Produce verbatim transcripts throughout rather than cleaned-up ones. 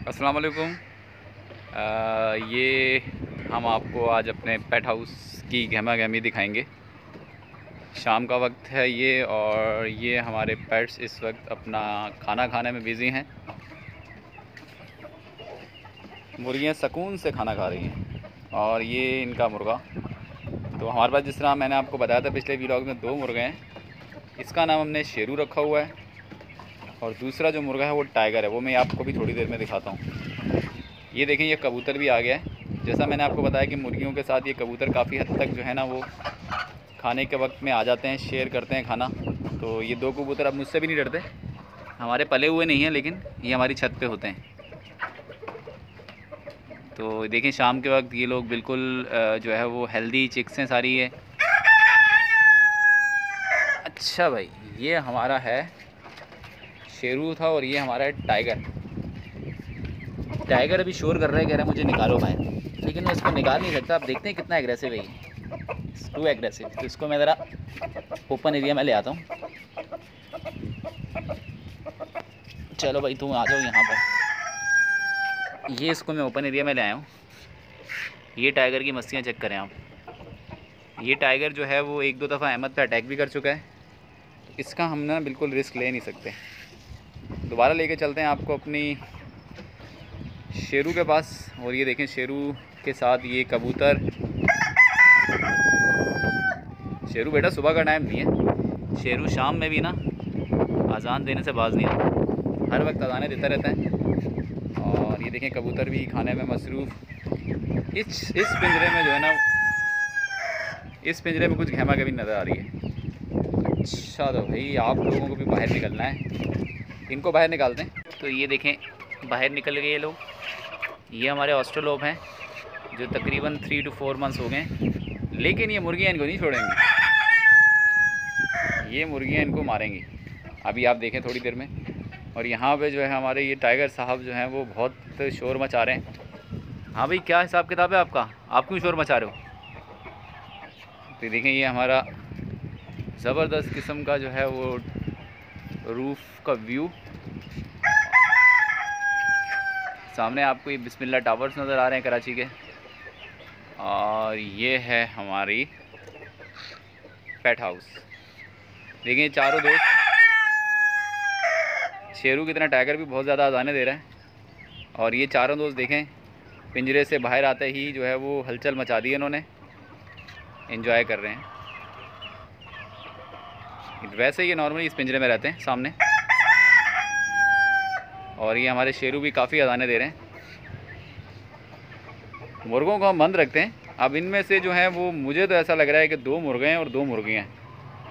अस्सलाम वालेकुम। अ, ये हम आपको आज अपने पेट हाउस की गहमा गहमी दिखाएंगे। शाम का वक्त है ये और ये हमारे पेट्स इस वक्त अपना खाना खाने में बिज़ी हैं। मुर्गियाँ सुकून से खाना खा रही हैं और ये इनका मुर्गा। तो हमारे पास, जिस तरह मैंने आपको बताया था पिछले व्लॉग में, दो मुर्गे हैं। इसका नाम हमने शेरू रखा हुआ है और दूसरा जो मुर्गा है वो टाइगर है। वो मैं आपको भी थोड़ी देर में दिखाता हूँ। ये देखें, ये कबूतर भी आ गया है। जैसा मैंने आपको बताया कि मुर्गियों के साथ ये कबूतर काफ़ी हद तक जो है ना वो खाने के वक्त में आ जाते हैं, शेयर करते हैं खाना। तो ये दो कबूतर अब मुझसे भी नहीं डरते। हमारे पले हुए नहीं हैं, लेकिन ये हमारी छत पे होते हैं। तो देखें, शाम के वक्त ये लोग बिल्कुल जो है वो हेल्दी चिक्स हैं सारी है। अच्छा भाई, ये हमारा है शेरू था और ये हमारा है टाइगर। टाइगर अभी शोर कर रहा है, कह रहा है मुझे निकालो बाहर, लेकिन मैं इसको निकाल नहीं सकता। आप देखते हैं कितना एग्रेसिव है ये, टू एग्रेसिव। तो इसको मैं ज़रा ओपन एरिया में ले आता हूँ। चलो भाई, तुम आ जाओ यहाँ पर। ये इसको मैं ओपन एरिया में ले आया हूँ। ये टाइगर की मस्तियाँ चेक करें आप। ये टाइगर जो है वो एक दो दफ़ा अहमद पे अटैक भी कर चुका है। इसका हम ना बिल्कुल रिस्क ले नहीं सकते। दोबारा लेके चलते हैं आपको अपनी शेरू के पास। और ये देखें, शेरू के साथ ये कबूतर। शेरू बेटा सुबह का टाइम नहीं है, शेरू शाम में भी ना अजान देने से बाज नहीं आता, हर वक्त अजानें देता रहता है। और ये देखें, कबूतर भी खाने में मसरूफ़। इस इस पिंजरे में जो है ना, इस पिंजरे में कुछ गहमा गहमी नज़र आ रही है। अच्छा, तो भाई आप लोगों को भी बाहर निकलना है, इनको बाहर निकालते हैं। तो ये देखें, बाहर निकल गए ये लोग। ये हमारे ऑस्ट्रेलोप हैं जो तकरीबन थ्री टू फोर मंथ्स हो गए, लेकिन ये मुर्गियाँ इनको नहीं छोड़ेंगी। ये मुर्गियाँ इनको मारेंगी, अभी आप देखें थोड़ी देर में। और यहाँ पे जो है हमारे ये टाइगर साहब जो हैं वो बहुत शोर मचा रहे हैं। हाँ भाई, क्या हिसाब किताब है आपका? आप क्यों शोर मचा रहे हो? तो देखें, ये हमारा ज़बरदस्त किस्म का जो है वो रूफ़ का व्यू। सामने आपको ये बिस्मिल्लाह टावर्स नज़र आ रहे हैं कराची के। और ये है हमारी पेट हाउस। देखिए चारों दोस्त, शेरू की तरह टाइगर भी बहुत ज़्यादा अजाने दे रहा है। और ये चारों दोस्त देखें, पिंजरे से बाहर आते ही जो है वो हलचल मचा दी इन्होंने, एंजॉय कर रहे हैं। वैसे ये नॉर्मली इस पिंजरे में रहते हैं सामने। और ये हमारे शेरू भी काफ़ी अजाने दे रहे हैं। मुर्गों को हम बंद रखते हैं। अब इनमें से जो है वो, मुझे तो ऐसा लग रहा है कि दो मुर्गे हैं और दो मुर्गियाँ हैं।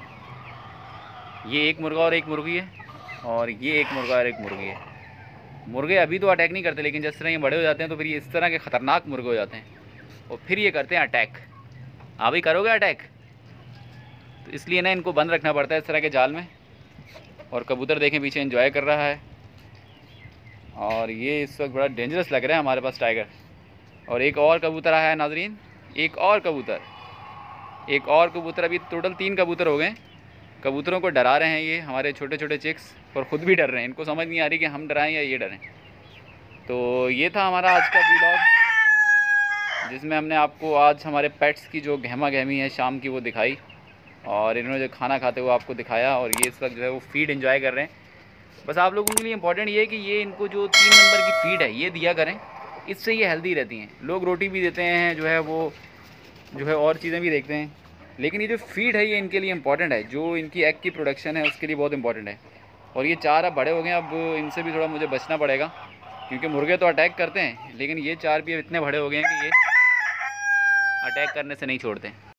ये एक मुर्गा और एक मुर्गी है, और ये एक मुर्गा और एक मुर्गी है। मुर्गे अभी तो अटैक नहीं करते, लेकिन जिस तरह ये बड़े हो जाते हैं तो फिर ये इस तरह के ख़तरनाक मुर्गे हो जाते हैं और फिर ये करते हैं अटैक। हाँ भाई, करोगे अटैक? तो इसलिए ना इनको बंद रखना पड़ता है इस तरह के जाल में। और कबूतर देखें पीछे एंजॉय कर रहा है। और ये इस वक्त बड़ा डेंजरस लग रहा है हमारे पास टाइगर। और एक और कबूतर आया है नाजरीन, एक और कबूतर, एक और कबूतर। अभी टोटल तीन कबूतर हो गए। कबूतरों को डरा रहे हैं ये हमारे छोटे छोटे चिक्स, और ख़ुद भी डर रहे हैं। इनको समझ नहीं आ रही कि हम डराएं या ये डरें। तो ये था हमारा आज का व्लॉग, जिसमें हमने आपको आज हमारे पेट्स की जो गहमा गहमी है शाम की वो दिखाई, और इन्होंने जो खाना खाते हुए आपको दिखाया। और ये इस वक्त जो है वो फीड एंजॉय कर रहे हैं। बस आप लोगों के लिए इंपॉर्टेंट ये है कि ये इनको जो तीन नंबर की फ़ीड है ये दिया करें, इससे ये हेल्दी रहती हैं। लोग रोटी भी देते हैं, जो है वो जो है और चीज़ें भी देखते हैं, लेकिन ये जो फ़ीड है ये इनके लिए इंपॉर्टेंट है। जो इनकी एग की प्रोडक्शन है उसके लिए बहुत इंपॉर्टेंट है। और ये चार अब बड़े हो गए, अब इनसे भी थोड़ा मुझे बचना पड़ेगा, क्योंकि मुर्गे तो अटैक करते हैं, लेकिन ये चार भी अब इतने बड़े हो गए हैं कि ये अटैक करने से नहीं छोड़ते।